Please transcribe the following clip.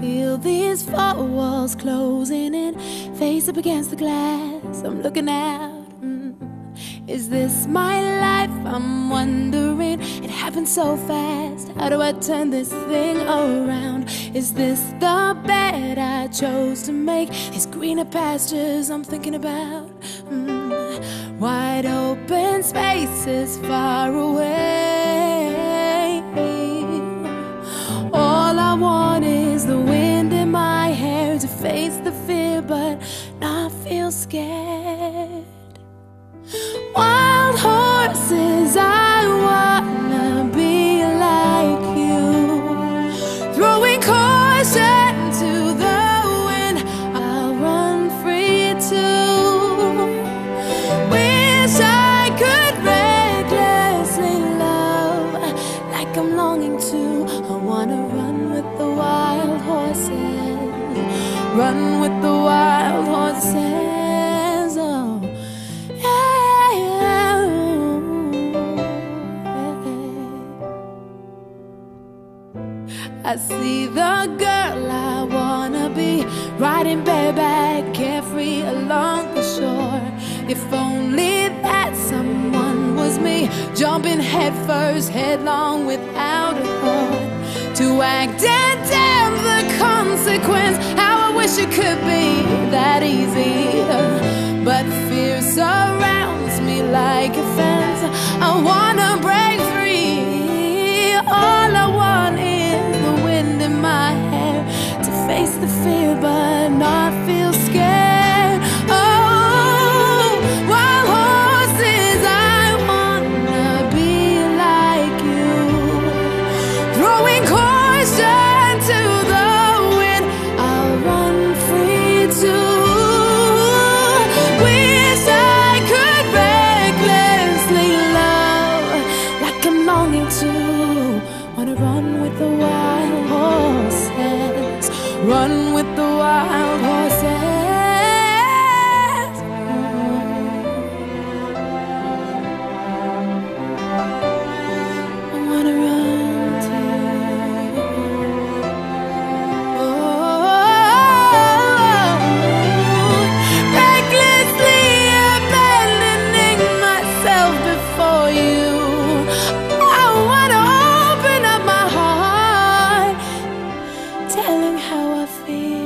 feel these four walls closing in, face up against the glass. I'm looking out. Is this my life? I'm wondering. It happened so fast. How do I turn this thing around? Is this the bed I chose to make? These greener pastures I'm thinking about. Wide open spaces far away. All I want is the wind in my hair to face the fear but not feel scared. Wild horses, I wanna be like you, throwing caution to the wind. I'll run free too. Wish I could recklessly love like I'm longing to. I wanna run with the wild horses, run with the wild horses. Oh, I see the girl I wanna be, riding bareback, carefree along the shore. If only that someone was me, jumping headfirst, headlong without a thought, to act and damn the consequence. How I wish it could be that easy, but fear surrounds me like a fence. I wanna break free. All I want is the wind in my hair to face the fear but not feel scared. Oh, wild horses, I wanna be like you, throwing caution to the wind. I'll run free too. Wish I could recklessly love like I'm longing to. Wanna run with the wild horses, run with the wild horses. I wanna run to you. Oh, recklessly abandoning myself before you. I wanna open up my heart, telling how I feel.